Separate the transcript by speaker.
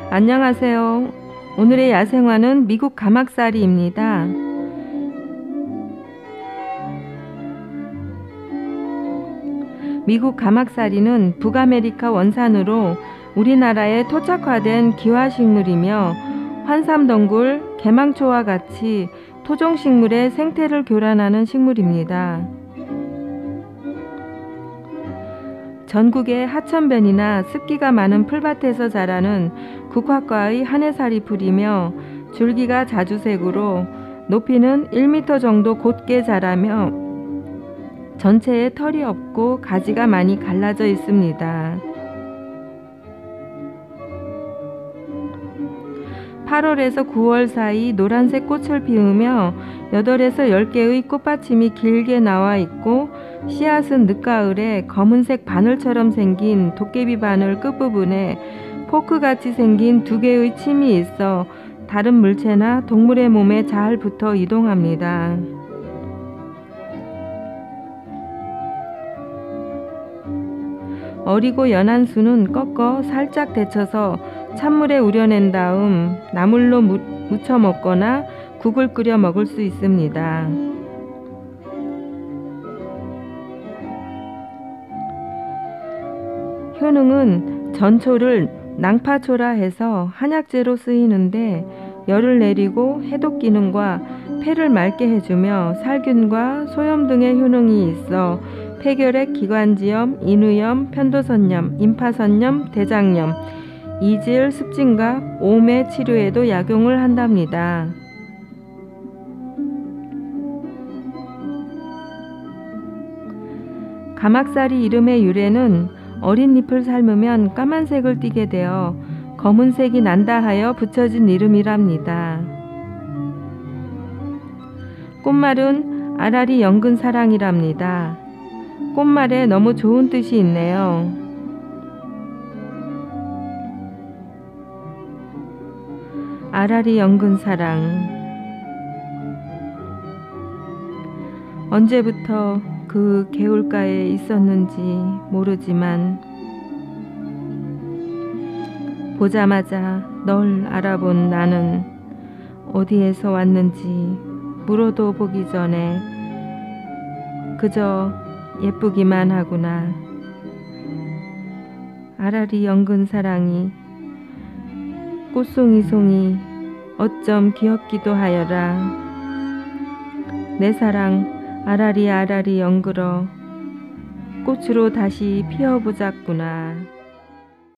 Speaker 1: 안녕하세요. 오늘의 야생화는 미국 가막살이입니다. 미국 가막살이는 북아메리카 원산으로 우리나라에 토착화된 기화식물이며 환삼덩굴, 개망초와 같이 토종식물의 생태를 교란하는 식물입니다. 전국의 하천변이나 습기가 많은 풀밭에서 자라는 국화과의 한해살이 풀이며 줄기가 자주색으로 높이는 1m 정도 곧게 자라며 전체에 털이 없고 가지가 많이 갈라져 있습니다. 8월에서 9월 사이 노란색 꽃을 피우며 8에서 10개의 꽃받침이 길게 나와 있고 씨앗은 늦가을에 검은색 바늘처럼 생긴 도깨비 바늘 끝부분에 포크같이 생긴 2개의 침이 있어 다른 물체나 동물의 몸에 잘 붙어 이동합니다. 어리고 연한 순은 꺾어 살짝 데쳐서 찬물에 우려낸 다음 나물로 무쳐 먹거나 국을 끓여 먹을 수 있습니다. 효능은 전초를 낭파초라 해서 한약재로 쓰이는데 열을 내리고 해독 기능과 폐를 맑게 해주며 살균과 소염 등의 효능이 있어 폐결핵, 기관지염, 인후염, 편도선염, 임파선염, 대장염, 이질, 습진과 오매 치료에도 약용을 한답니다. 가막살이 이름의 유래는 어린 잎을 삶으면 까만색을 띠게 되어 검은색이 난다 하여 붙여진 이름이랍니다. 꽃말은 아라리 연근 사랑이랍니다. 꽃말에 너무 좋은 뜻이 있네요. 아라리 연근 사랑. 언제부터 그 개울가에 있었는지 모르지만 보자마자 널 알아본 나는 어디에서 왔는지 물어도 보기 전에 그저 예쁘기만 하구나. 아라리 연근 사랑이 꽃송이송이 어쩜 귀엽기도 하여라. 내 사랑 아라리 아라리 연그러 꽃으로 다시 피어보자꾸나.